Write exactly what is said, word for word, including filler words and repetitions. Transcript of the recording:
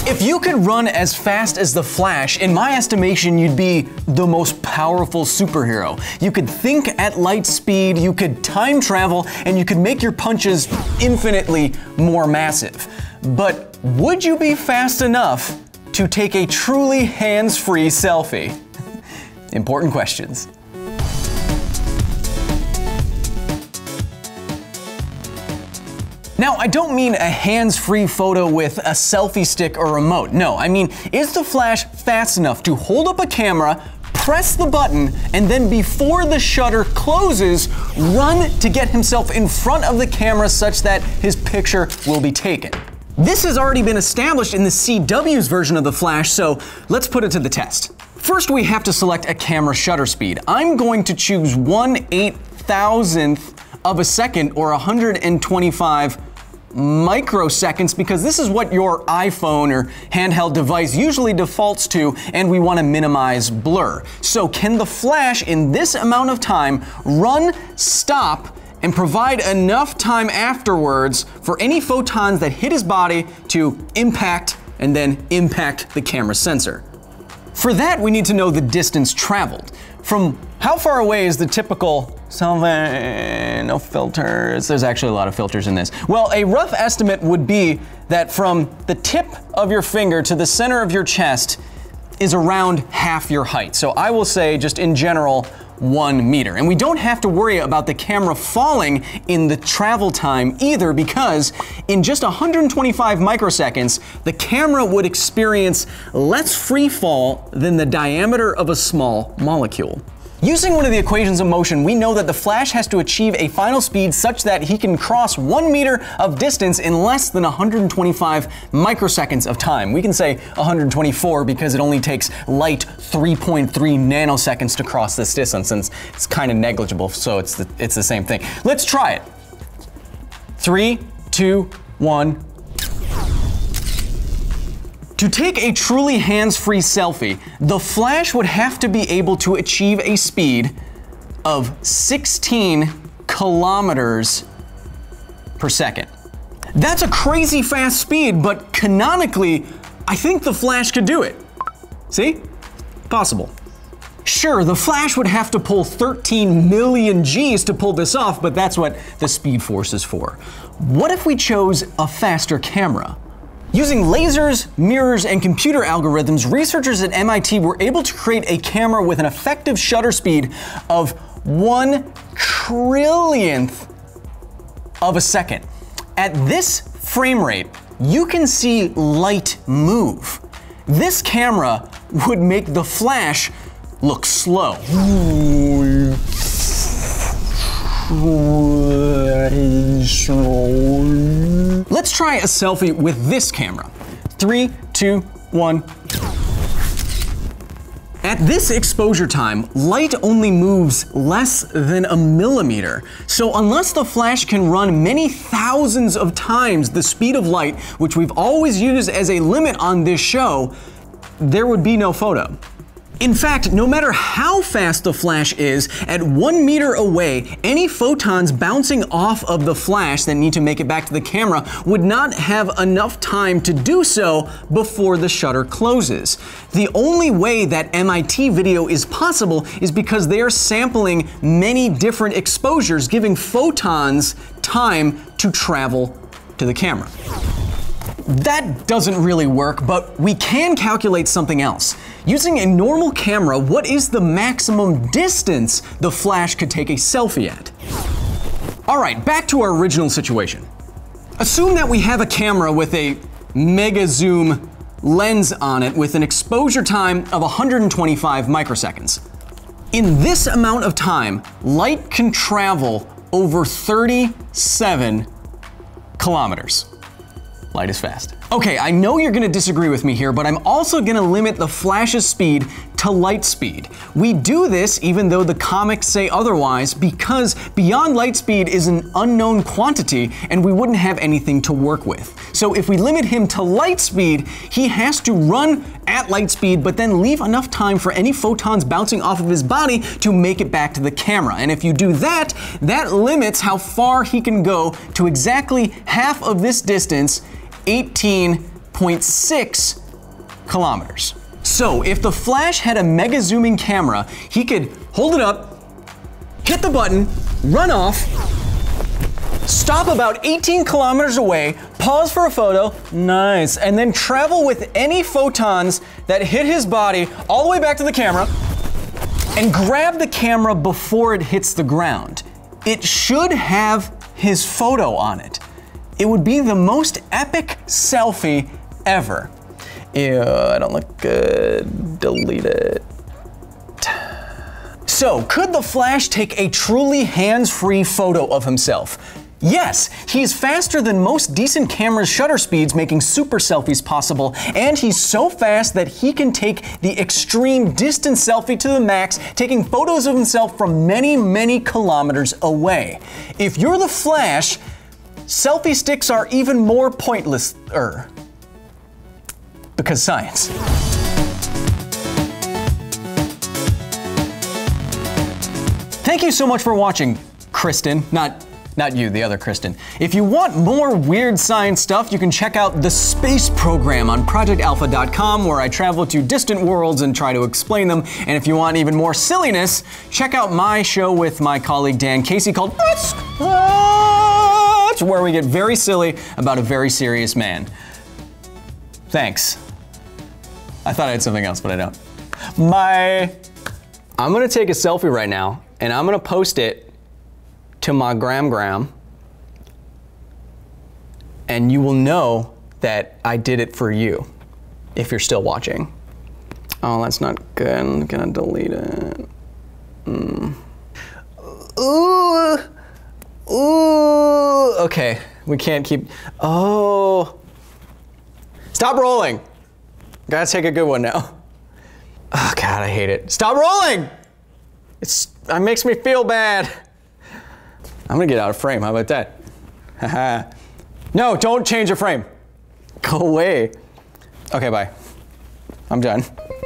If you could run as fast as the Flash, in my estimation, you'd be the most powerful superhero. You could think at light speed, you could time travel, and you could make your punches infinitely more massive. But would you be fast enough to take a truly hands-free selfie? Important questions. Now, I don't mean a hands-free photo with a selfie stick or remote. No, I mean, is the Flash fast enough to hold up a camera, press the button, and then before the shutter closes, run to get himself in front of the camera such that his picture will be taken? This has already been established in the C W's version of the Flash, so let's put it to the test. First, we have to select a camera shutter speed. I'm going to choose one eight thousandth of a second, or one hundred twenty-five microseconds, because this is what your iPhone or handheld device usually defaults to, and we want to minimize blur. So can the Flash in this amount of time run, stop, and provide enough time afterwards for any photons that hit his body to impact and then impact the camera sensor? For that, we need to know the distance traveled. From how far away is the typical selfie, no filters, there's actually a lot of filters in this. Well, a rough estimate would be that from the tip of your finger to the center of your chest is around half your height. So I will say, just in general, one meter. And we don't have to worry about the camera falling in the travel time either, because in just one hundred twenty-five microseconds, the camera would experience less free fall than the diameter of a small molecule. Using one of the equations of motion, we know that the Flash has to achieve a final speed such that he can cross one meter of distance in less than one hundred twenty-five microseconds of time. We can say one hundred twenty-four because it only takes light three point three nanoseconds to cross this distance, and it's kind of negligible, so it's the, it's the same thing. Let's try it. Three, two, one. To take a truly hands-free selfie, the Flash would have to be able to achieve a speed of sixteen kilometers per second. That's a crazy fast speed, but canonically, I think the Flash could do it. See? Possible. Sure, the Flash would have to pull thirteen million G's to pull this off, but that's what the Speed Force is for. What if we chose a faster camera? Using lasers, mirrors, and computer algorithms, researchers at M I T were able to create a camera with an effective shutter speed of one trillionth of a second. At this frame rate, you can see light move. This camera would make the Flash look slow. Let's try a selfie with this camera. Three, two, one. At this exposure time, light only moves less than a millimeter. So unless the Flash can run many thousands of times the speed of light, which we've always used as a limit on this show, there would be no photo. In fact, no matter how fast the Flash is, at one meter away, any photons bouncing off of the Flash that need to make it back to the camera would not have enough time to do so before the shutter closes. The only way that M I T video is possible is because they are sampling many different exposures, giving photons time to travel to the camera. That doesn't really work, but we can calculate something else. Using a normal camera, what is the maximum distance the Flash could take a selfie at? All right, back to our original situation. Assume that we have a camera with a mega zoom lens on it with an exposure time of one hundred twenty-five microseconds. In this amount of time, light can travel over thirty-seven kilometers. Light is fast. Okay, I know you're gonna disagree with me here, but I'm also gonna limit the Flash's speed to light speed. We do this even though the comics say otherwise, because beyond light speed is an unknown quantity and we wouldn't have anything to work with. So if we limit him to light speed, he has to run at light speed, but then leave enough time for any photons bouncing off of his body to make it back to the camera. And if you do that, that limits how far he can go to exactly half of this distance, eighteen point six kilometers. So if the Flash had a mega zooming camera, he could hold it up, hit the button, run off, stop about eighteen kilometers away, pause for a photo, nice, and then travel with any photons that hit his body all the way back to the camera and grab the camera before it hits the ground. It should have his photo on it. It would be the most epic selfie ever. Ew, I don't look good. Delete it. So, could the Flash take a truly hands-free photo of himself? Yes, he's faster than most decent cameras' shutter speeds, making super selfies possible, and he's so fast that he can take the extreme distance selfie to the max, taking photos of himself from many, many kilometers away. If you're the Flash, selfie sticks are even more pointless-er. Because science. Thank you so much for watching, Kristen. Not, not you, the other Kristen. If you want more weird science stuff, you can check out the space program on project alpha dot com, where I travel to distant worlds and try to explain them. And if you want even more silliness, check out my show with my colleague Dan Casey called Let's Watch, where we get very silly about a very serious man. Thanks. I thought I had something else, but I don't. My, I'm gonna take a selfie right now, and I'm gonna post it to my gram gram, and you will know that I did it for you, if you're still watching. Oh, that's not good. I'm gonna delete it. Mm. Ooh, ooh. Okay, we can't keep. Oh. Stop rolling. Gotta take a good one now. Oh God, I hate it. Stop rolling! It's, it makes me feel bad. I'm gonna get out of frame, how about that? Haha. No, don't change your frame. Go away. Okay, bye. I'm done.